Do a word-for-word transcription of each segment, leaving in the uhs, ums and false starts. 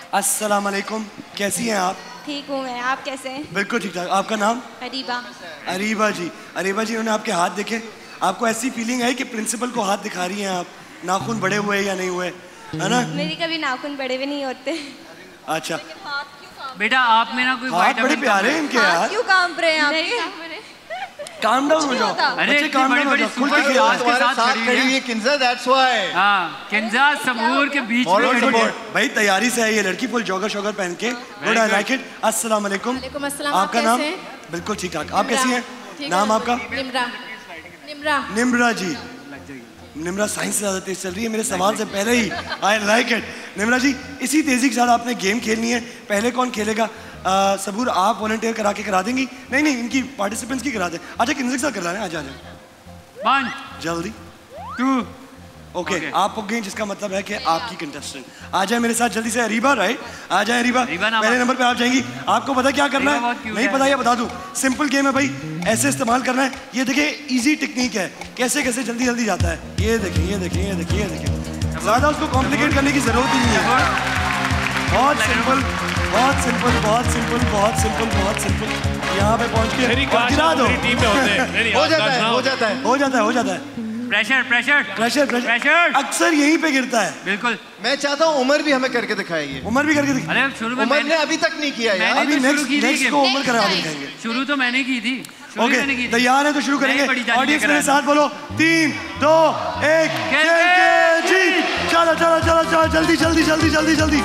अस्सलाम वालेकुम, कैसी हैं आप? ठीक हूँ मैं, आप कैसे हैं? बिल्कुल ठीक ठाक। आपका नाम? अरीबा। अरीबा जी, अरीबा जी उन्होंने आपके हाथ देखे, आपको ऐसी फीलिंग है कि प्रिंसिपल को हाथ दिखा रही हैं आप, नाखून बड़े हुए या नहीं हुए, है ना? मेरी कभी नाखून बड़े भी नहीं होते। अच्छा बेटा आप में ना कोई हाथ बड़े प्यारे हैं इनके यार। क्यों कांप रहे हैं आप? काम डाउन हो जाओ, अरे काम डाउन हो जाओ, खुल के खेलो। के साथ खड़ी हुई है किंजा, that's why। हाँ, किंजा सबूर के बीच में खड़ी है। भाई तैयारी से है ये लड़की, फुल जॉगर शॉगर पहन के। Good, I like it. अस्सलाम वालेकुम। वालेकुम अस्सलाम। आपका नाम? बिल्कुल ठीक ठाक। आप कैसी हैं? नाम आपका? निम्रा। निम्रा। निम्रा जी। निम्रा साइंस से ज़्यादा तेज चल रही है मेरे सवाल से पहले ही। आई लाइक इट। निम्रा जी इसी तेजी के साथ आपने गेम खेलनी है। पहले कौन खेलेगा? Uh, सबूर आप वॉलंटियर करा के करा देंगी? नहीं नहीं इनकी पार्टिसिपेंट्स की करा दे। अच्छा किन्नर के साथ करा रहे हैं, आजा आजा। वन जल्दी टू ओके okay, आप हो गए, जिसका मतलब है कि आपकी कंटेस्टेंट आ जाए मेरे साथ जल्दी से। अरीबा राइट, आ जाए अरीबा, पहले नंबर पे आप जाएंगी। आपको पता क्या करना है? नहीं पता या बता दूं? सिंपल गेम है भाई, ऐसे इस्तेमाल करना है। ये देखिए इजी टेक्निक है, कैसे कैसे जल्दी जल्दी जाता है। ये देखिए ये देखिए ये देखिए ये देखिए, ज़्यादा उसको कॉम्प्लिकेट करने की जरूरत ही नहीं है। बहुत सिंपल बहुत सिंपल बहुत सिंपल बहुत सिंपल बहुत सिंपल। यहाँ पे पहुँच के गिरा दो। हो जाता है हो जाता है हो जाता है हो जाता है। प्रेशर प्रेशर प्रेशर प्रेशर अक्सर यहीं पे गिरता है। बिल्कुल। मैं चाहता हूँ उमर भी हमें करके दिखाएगी। उमर भी करके दिखाएगी। अरे शुरू में उमर ने अभी तक नहीं किया यार। अभी नेक्स्ट नेक्स्ट को उमर करा दिखाएंगे। शुरू तो मैंने की थी। ओके तैयार है तो शुरू करेंगे। ऑडियंस मेरे साथ बोलो, तीन दो एक जी। चलो चलो चलो चलो जल्दी जल्दी जल्दी जल्दी जल्दी।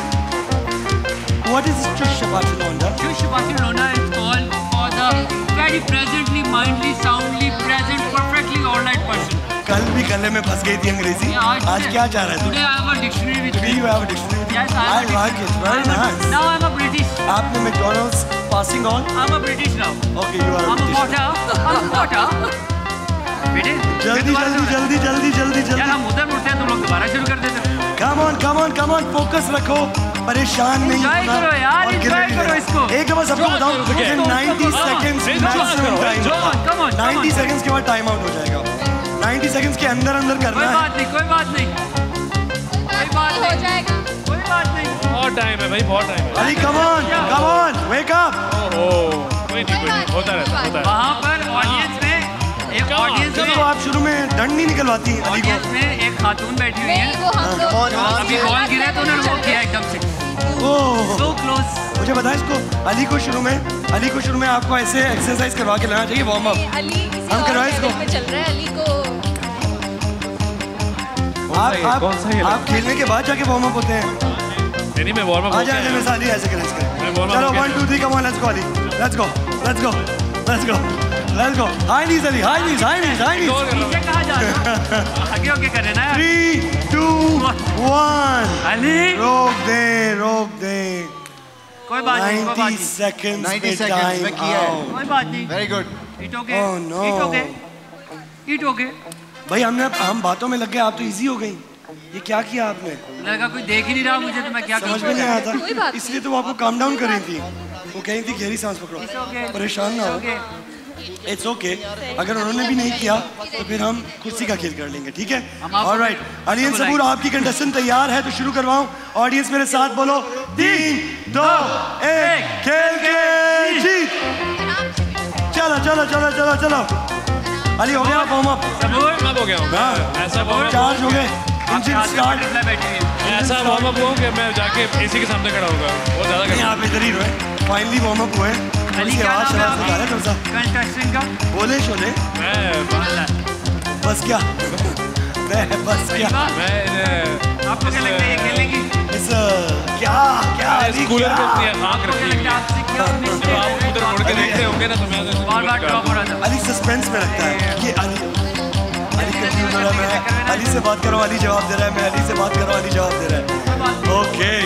What is Chush Barcelona? Chush Barcelona is called for the very presently, mindly, soundly present, perfectly all right person. कल भी गले में फंस गई थी अंग्रेजी। आज क्या चाह रहा है? Today I have a dictionary with me. Do you have a dictionary? Yes, I have. I like it. Very nice. Now I'm a British. आपने McDonald's passing on? I'm a British now. Okay, you are a I'm a British. Potter. I'm a Potter. बेटे जल्दी जल्दी जल्दी जल्दी जल्दी जल्दी। यार हम उधर उठते हैं तो लोग दोबारा शुरू कर देते हैं। Come on come on come on, focus रखो, परेशान नहीं होना। करो यार, एंजॉय करो इसको। एक बार सबको बताओ, नाइंटी सेकंड्स मैक्सिमम टाइम होगा। नाइंटी सेकंड्स के बाद टाइम आउट हो जाएगा। नाइंटी सेकंड्स के अंदर अंदर करना है। कोई बात नहीं कोई बात नहीं कोई बात हो जाएगा। कोई बात नहीं, बहुत टाइम है भाई, बहुत टाइम है। Ali come on come on wake up. Oh कोई नहीं कोई नहीं, होता रहता होता है। वहाँ पर ऑडियंस में एक ऑडियंस में तो आप शुरू में दंड नहीं निकलवाती अली को। ऑडियंस में एक खातून बैठी हुई है। अभी बॉल गिरा तो उन्होंने वो किया एकदम से। ओह So close। मुझे बताएं इसको, अली को शुरू में अली को शुरू में आपको ऐसे एक्सरसाइज करवा के लाना चाहिए, वार्म अप। अली हम करवाएं इसको। चल रहा है अली को। आप आप आप खेलने के बाद जाके वार्म अप होते हैं। नहीं मैं वार्म अप आ जाए मेरे साथ ही ऐसे करें इसके। चलो one two three come on let's go Ali, let's go let's go let's go let's go. High knees Ali, high knees high knees high knees. पीछे कहाँ जा रहे हो? आगे आगे कर रहे ना। Three to one. अली रोक दे रोक दे। कोई बात नहीं कोई बात नाइंटी नहीं सेकंड्स नाइंटी पे सेकंड्स टाइम में किया है। आउट। कोई बात नहीं। Very good. It okay Oh, no. It okay it okay. भाई हमने हम बातों में लग गए, आप तो इजी हो गई। ये क्या किया आपने? लगा कोई देख ही नहीं रहा मुझे तो मैं क्या समझ में नहीं आया था, इसलिए तो वो आपको काम डाउन कर रही थी। वो कह रही थी गहरी सांस पकड़ो, परेशान ना हो। इट्स ओके, अगर उन्होंने भी नहीं किया तो फिर हम कुर्सी का खेल कर लेंगे, ठीक है? ऑलराइट, अलियन सबूर आपकी कंटेस्टेंट तैयार है तो शुरू करवाऊं। ऑडियंस मेरे साथ बोलो, तीन दो एक, खेल के जीत। चलो चलो चलो चलो चलो। अली हो गया वार्म अप? मैं हो गया हूँ। ऐसा वार्म चार्ज हो गए, इंजन स्टार्ट। ऐसा वार्म अप हुआ कि मैं जाके एसी के सामने खड़ा होगा। बहुत ज्यादा नहीं आप इधर ही रहे, फाइनली वार्म अप हुए। अली क्या नाम है आपका कंटेस्टेंट का? बोले शोले। मैं बस क्या मैं बस क्या मैं आपको क्या लगता है ये खेलेगी? इस क्या क्या इस कूलर पे अपनी आँख रखी है। जब आप उधर मुड़ के देखते होंगे ना तो मैं बार बार ड्रॉप हो रहा था। अली सस्पेंस में रखता है कि अली अली कंफ्यूज हो रहा है। मैं अली से बात करो, अली जवाब दे रहा है, मैं अली से बात करो, अली जवाब दे रहा है।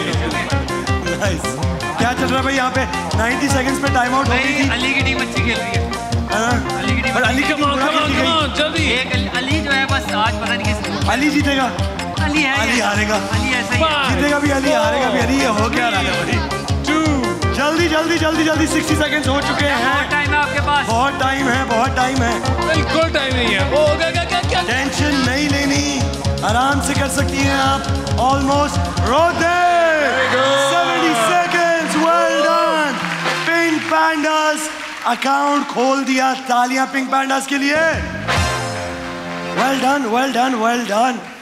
Okay nice. क्या चल रहा है भाई यहाँ पे? नाइंटी सेकंड्स पे टाइम आउट हो गई थी। अली की टीम अच्छी खेल रही है। अली की टीम पर Ali come on come on come on जल्दी। एक अली जो है बस आज पता नहीं किस अली जीतेगा, अली है अली हारेगा, अली ऐसा ही है। जीतेगा भी अली, हारेगा भी अली। ये हो क्या रहा है भाई? जल्दी जल्दी जल्दी जल्दी सिक्सटी सेकंड्स हो चुके हैं। बहुत टाइम है आपके पास, बहुत टाइम है, बहुत टाइम है। बिल्कुल टाइम नहीं है। ओ क्या क्या क्या क्या टेंशन नहीं लेनी, आराम से कर सकती हैं आप। ऑलमोस्ट रोक दे। सेवेंटी पैंडास अकाउंट खोल दिया। तालियां पिंक पैंडास के लिए। Well done, well done, well done.